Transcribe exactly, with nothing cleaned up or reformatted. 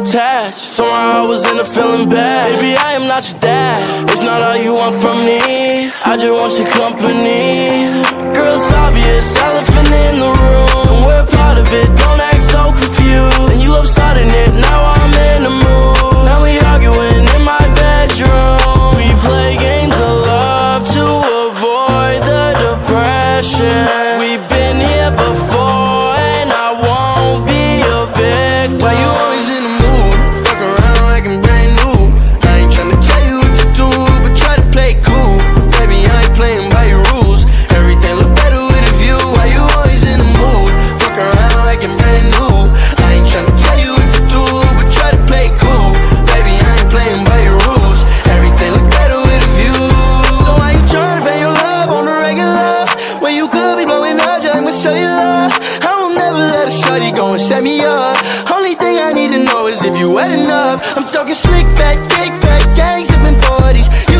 attached. Somehow I was in a feeling bad. Baby, I am not your dad. It's not all you want from me, I just want your company. Girl, it's obvious, elephant in the room. We're part of it, don't act so confused. And you love starting it, now I'm in the mood. Now we arguing in my bedroom. We play games of love to avoid the depression. We've been here before and I won't be a victim. Why you always in the mood? Fuck around like I'm brand new. I ain't tryna tell you what to do, but try to play cool. Baby, I ain't playing by your rules. Everything look better with a view. Why you always in the mood? Fuck around like I'm brand new. I ain't tryna tell you what to do, but try to play cool. Baby, I ain't playing by your rules. Everything look better with a view. So why you tryna pay your love on the regular when you could be blowing up just like my cellular? I will never let a shorty go and set me up. Only thing I need to know is if you wet enough. I'm talking slick back, kick back, gang sipping forties.